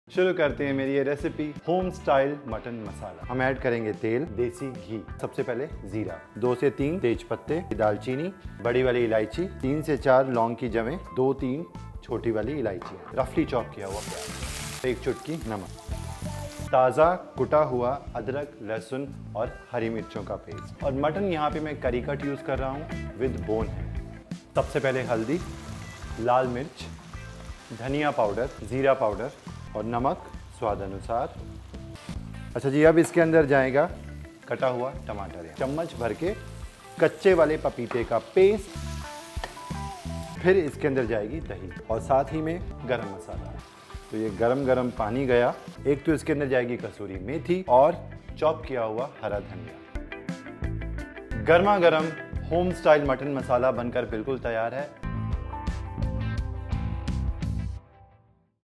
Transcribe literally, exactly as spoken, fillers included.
शुरू करते हैं मेरी ये recipe home style mutton masala. हम ऐड करेंगे तेल, देसी घी, सबसे पहले जीरा, दो से तीन तेज पत्ते, दालचीनी, बड़ी वाली इलायची, तीन से चार लौंग की जवें, दो तीन छोटी वाली इलायची, रफली चॉप किया हुआ प्याज, एक चुटकी नमक, ताज़ा कुटा हुआ अदरक, लहसुन और हरी मिर्चों का पेस्ट। और मटन यहाँ पे मैं करी कट यूज़ कर रहा हूँ विद बोन है। सबसे पहले हल्दी, लाल मिर्च, धनिया पाउडर, जीरा पाउडर और नमक स्वाद अनुसार। अच्छा जी, अब इसके अंदर जाएगा कटा हुआ टमाटर, चम्मच भर के कच्चे वाले पपीते का पेस्ट। फिर इसके अंदर जाएगी दही और साथ ही में गरम मसाला। तो ये गरम गरम पानी गया। एक तो इसके अंदर जाएगी कसूरी मेथी और चॉप किया हुआ हरा धनिया। गर्मा गर्म होम स्टाइल मटन मसाला बनकर बिल्कुल तैयार है।